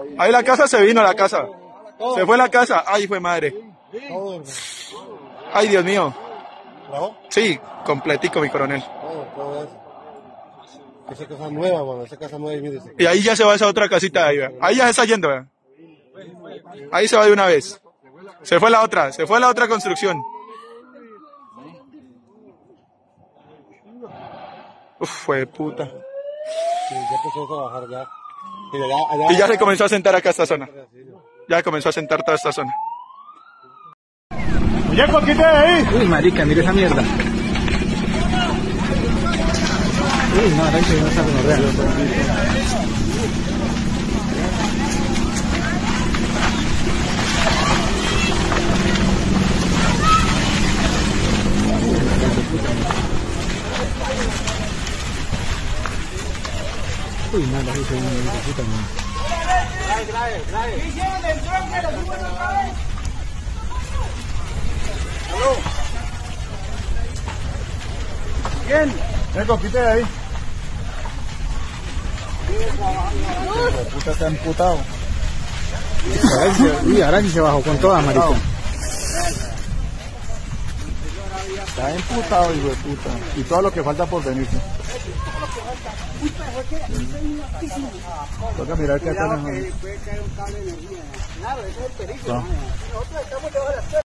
Ahí la casa se vino, la casa. Se fue la casa. Ay, fue madre. Ay, Dios mío. Sí, completico, mi coronel. Esa casa nueva, bueno, esa casa nueva. Y ahí ya se va esa otra casita de ahí, ¿verdad? Ahí ya se está yendo, ¿verdad? Ahí se va de una vez. Se fue la otra construcción. Uf, fue puta. Sí, ya empezó a bajar ya. Y ya se comenzó a sentar acá esta zona. Ya comenzó a sentar toda esta zona. Oye, ¿por qué te ahí? Uy, marica, mira esa mierda. Uy, no, ahora sí no está con real. Uy, nada, ahí se viene de puta madre. ¿Qué hicieron del tronco? ¿Lo suben otra vez? ¿Aló? ¿Quién? Vengo, quite de ahí. El puta está emputado. Uy, ahora sí se bajó con toda, marica. Está emputado, hijo de puta. Y todo lo que falta por venirse. Toca mirar qué hacen. Puede caer un cable de energía. Claro, ese es el peligro. Nosotros estamos debajo de las